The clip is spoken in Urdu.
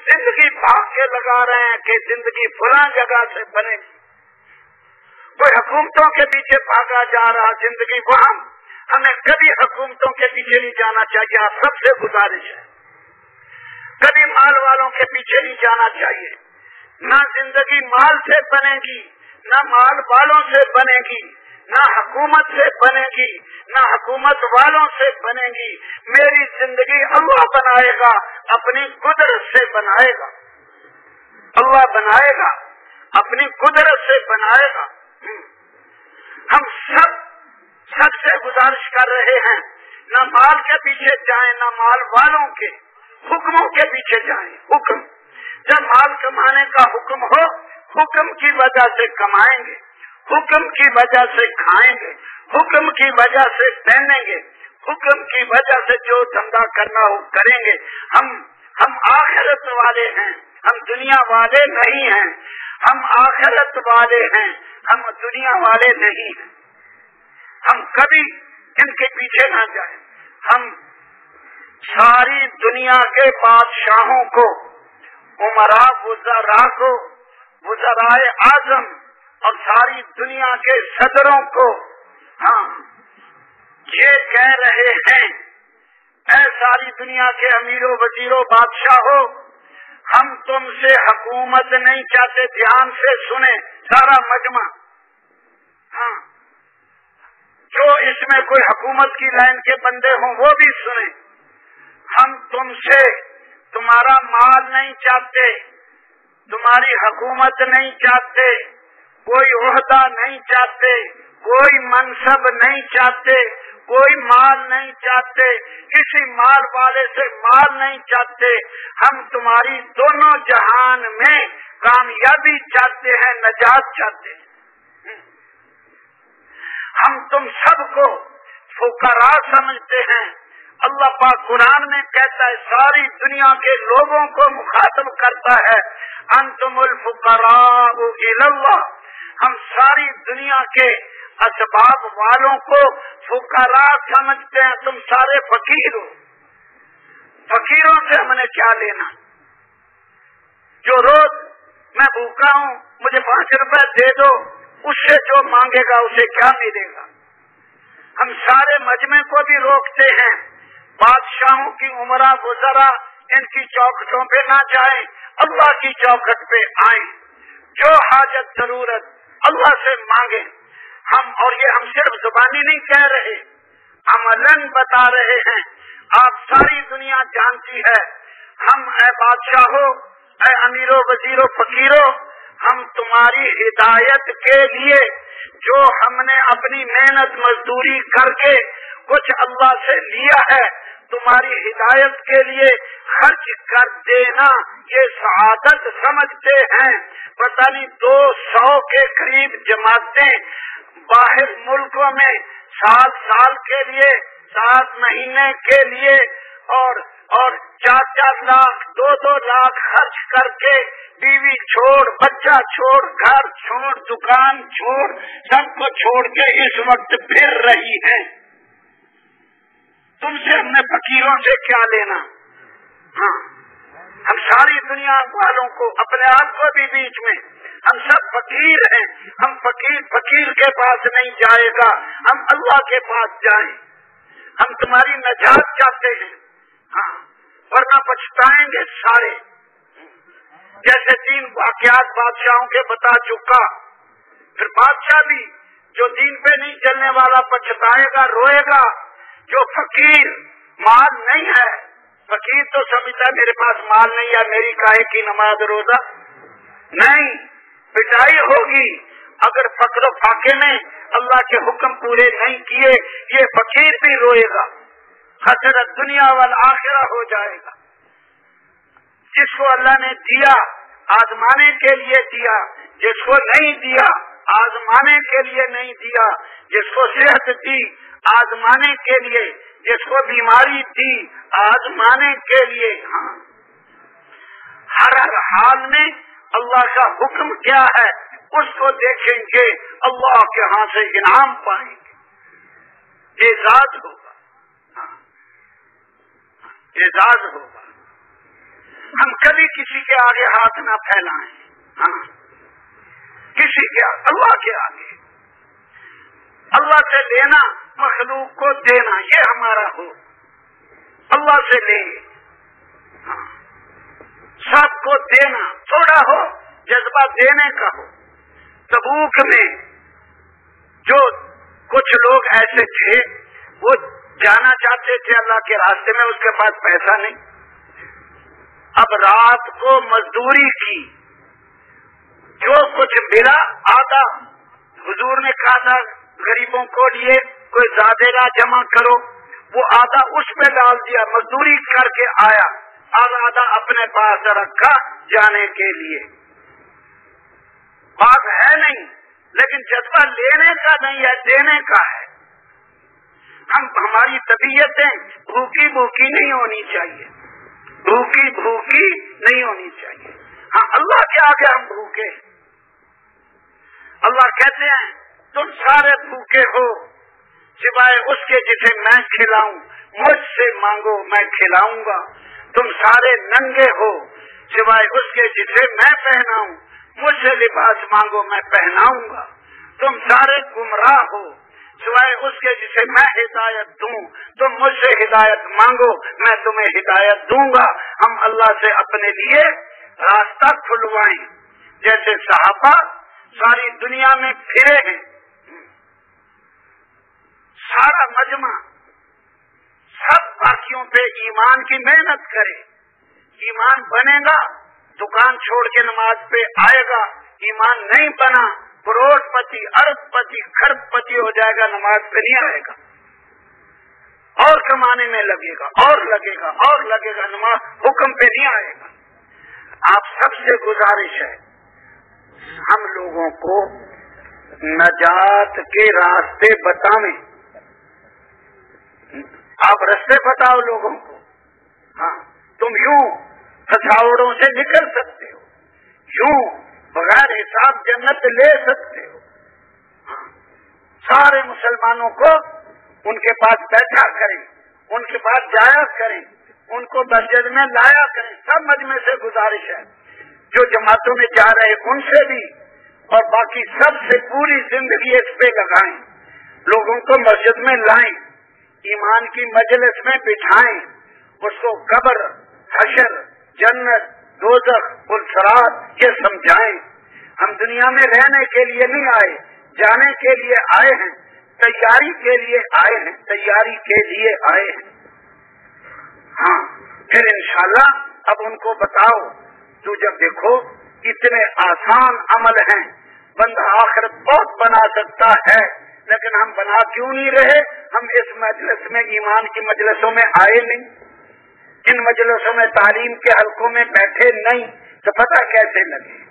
زندگی بھاگ کے لگا رہے ہیں کہ زندگی فلاں جگہ سے بنے، کوئی حکومتوں کے پیچھے بھاگا جا رہا زندگی وہاں، ہمیں کبھی حکومتوں کے پیچھے نہیں جانا چاہیے. آپ سب سے گزارش ہے کبھی مال والوں کے پیچھے نہیں جانا چاہیے. نہ زندگی مال سے بنے گی، نہ مال والوں سے بنے گی، نہ حکومت سے بنے گی، نہ حکومت والوں سے بنے گی. میری زندگی اللہ بنائے گا، اپنی قدرت سے بنائے گا. اللہ بنائے گا، اپنی قدرت سے بنائے گا. ہم سب سے گزارش کر رہے ہیں نہ مال کے پیچھے جائیں، نہ مال والوں کے حکموں کے پیچھے جائیں. حکم جب مال کمانے کا حکم ہو، حکم کی وجہ سے کمائیں گے، حکم کی وجہ سے کھائیں گے، حکم کی وجہ سے پہنیں گے، حکم کی وجہ سے جو دھندا کرنا ہو کریں گے. ہم آخرت والے ہیں، ہم دنیا والے نہیں ہیں. ہم آخرت والے ہیں، ہم دنیا والے نہیں ہیں. ہم کبھی ان کے پیچھے نہ جائیں. ہم ساری دنیا کے بادشاہوں کو، عمراء وزراء کو، وزرائے اعظم اور ساری دنیا کے صدروں کو یہ کہہ رہے ہیں، اے ساری دنیا کے امیروں وزیروں بادشاہوں، ہم تم سے حکومت نہیں چاہتے. دھیان سے سنیں سارا مجمع، جو اس میں کوئی حکومت کی لائن کے بندے ہوں وہ بھی سنیں. ہم تم سے تمہارا مال نہیں چاہتے، تمہاری حکومت نہیں چاہتے، کوئی عہدہ نہیں چاہتے، کوئی منصب نہیں چاہتے، کوئی مال نہیں چاہتے، کسی مال والے سے مال نہیں چاہتے. ہم تمہاری دونوں جہان میں کامیابی چاہتے ہیں، نجات چاہتے ہیں. ہم تم سب کو فقراء سمجھتے ہیں. اللہ پاک قرآن میں کہتا ہے، ساری دنیا کے لوگوں کو مخاطب کرتا ہے، انتم الفقراء الی اللہ. ہم ساری دنیا کے اسباب والوں کو فقراء سمجھتے ہیں. تم سارے فقیر ہو. فقیروں سے ہم نے کیا لینا؟ جو روز میں بھوکا ہوں مجھے 5 روپے دے دو، اس سے جو مانگے گا اسے کیا ملے گا؟ ہم سارے مجمع کو بھی روکتے ہیں، بادشاہوں کی عمراء وزراء ان کی چوکھٹوں پہ نہ جائیں، اللہ کی چوکھٹ پہ آئیں. جو حاجت ضرورت اللہ سے مانگیں. اور یہ ہم صرف زبانی نہیں کہہ رہے، عملاً بتا رہے ہیں. آپ ساری دنیا جانتی ہے، ہم اے بادشاہوں، اے امیروں وزیروں فقیروں، ہم تمہاری ہدایت کے لیے جو ہم نے اپنی محنت مزدوری کر کے کچھ اللہ سے لیا ہے، تمہاری ہدایت کے لیے خرچ کر دینا یہ سعادت سمجھتے ہیں. پتہ نہیں 200 کے قریب جماعتیں باہر ملکوں میں سال کے لیے، 7 مہینے کے لیے اور 4 لاکھ 2 لاکھ خرچ کر کے بیوی چھوڑ، بچہ چھوڑ، گھر چھوڑ، دکان چھوڑ، سب کو چھوڑ کے اس وقت پھر رہی ہیں. تم سے ہم نے فقیروں سے کیا لینا؟ ہم ساری دنیا والوں کو، اپنے آپ کو بھی بیچ میں، ہم سب فقیر ہیں. ہم فقیر کے پاس نہیں جائے گا، ہم اللہ کے پاس جائیں. ہم تمہاری نجات چاہتے ہیں، ورنہ پچھتائیں گے سارے. جیسے 3 واقعات بادشاہوں کے بتا چکا. پھر بادشاہ بھی جو دین پہ نہیں چلنے والا پچھتائے گا، روئے گا. جو فقیر مال نہیں ہے، فقیر تو سمجھتا ہے میرے پاس مال نہیں ہے، میری کاہے کی نماز روزہ نہیں. پٹائی ہوگی اگر فقر و فاقے میں اللہ کے حکم پورے نہیں کیے. یہ فقیر بھی روئے گا، حسرت دنیا والآخرہ ہو جائے گا. جس کو اللہ نے دیا آزمانے کے لیے دیا، جس کو نہیں دیا آزمانے کے لیے نہیں دیا. جس کو صحت دی آزمانے کے لیے، جس کو بیماری دی آزمانے کے لیے. ہر حال میں اللہ کا حکم کیا ہے اس کو دیکھیں گے، اللہ کے ہاں سے انعام پائیں گے، اعزاز ہوگا، اعزاز ہوگا. ہم کبھی کسی کے آگے ہاتھ نہ پھیلائیں. ہاں کسی کے اللہ کے آگے. اللہ سے لینا مخلوق کو دینا یہ ہمارا ہو. اللہ سے لیں ہاں. سب کو دینا تھوڑا ہو جذبہ دینے کا ہو. تبوک میں جو کچھ لوگ ایسے تھے وہ جانا چاہتے تھے اللہ کے راستے میں, اس کے پاس پیسہ نہیں. اب رات کو مزدوری کی, جو کچھ ملا آدھا حضور نے کہا تھا غریبوں کو لیے کوئی زیادہ نہ جمع کرو, وہ آدھا اس پہ ڈال دیا, مزدوری کر کے آیا, آدھا اپنے پاس رکھا جانے کے لیے. بات ہے نہیں لیکن جذبہ لینے کا نہیں ہے, دینے کا ہے. ہماری طبیعتیں بھوکی بھوکی نہیں ہونی چاہیے, بھوکی بھوکی نہیں ہونی چاہیے. ہاں اللہ کے آگے ہم بھوکے. اللہ کہتے ہیں تم سارے بھوکے ہو سوائے اس کے جسے میں کھلاؤں, مجھ سے مانگو میں کھلاؤں گا. تم سارے ننگے ہو سوائے اس کے جسے میں پہناؤں, مجھ سے لباس مانگو میں پہناؤں گا. تم سارے گمراہ ہو سوائے اس کے جسے میں ہدایت دوں, تم مجھ سے ہدایت مانگو میں تمہیں ہدایت دوں گا. ہم اللہ سے اپنے لیے راستہ کھلوائیں. جیسے صحابہ ساری دنیا میں پھرے ہیں, سارا مجمع سب باقیوں پہ ایمان کی محنت کرے. ایمان بنے گا دکان چھوڑ کے نماز پہ آئے گا, ایمان نہیں بنا کروڑ پتی ارب پتی خرب پتی ہو جائے گا, نماز پہ نہیں آئے گا, اور کمانے میں لگے گا اور لگے گا اور لگے گا, نماز حکم پہ نہیں آئے گا. آپ سب سے گزارش ہے ہم لوگوں کو نجات کے راستے بتائیں. آپ راستے بتاؤ لوگوں کو. ہاں تم یوں فساوڑوں سے نکل سکتے ہو, یوں بغیر حساب جنت لے سکتے ہو. ہاں. سارے مسلمانوں کو ان کے پاس بیٹھا کریں, ان کے پاس جایا کریں, ان کو مسجد میں لایا کریں. سب مجمع سے گزارش ہے جو جماعتوں میں جا رہے ان سے بھی اور باقی سب سے پوری زندگی اس پہ لگائیں, لوگوں کو مسجد میں لائیں, ایمان کی مجلس میں بٹھائیں, اس کو قبر حشر جنت دوزخ پرصراط یہ سمجھائیں. ہم دنیا میں رہنے کے لیے نہیں آئے, جانے کے لیے آئے ہیں, تیاری کے لیے آئے ہیں, تیاری کے لیے آئے ہیں. ہاں پھر انشاءاللہ اب ان کو بتاؤ تو جب دیکھو اتنے آسان عمل ہیں, بندہ آخرت بہت بنا سکتا ہے, لیکن ہم بنا کیوں نہیں رہے؟ ہم اس مجلس میں ایمان کی مجلسوں میں آئے نہیں, ان مجلسوں میں تعلیم کے حلقوں میں بیٹھے نہیں, تو پتہ کیسے لگے؟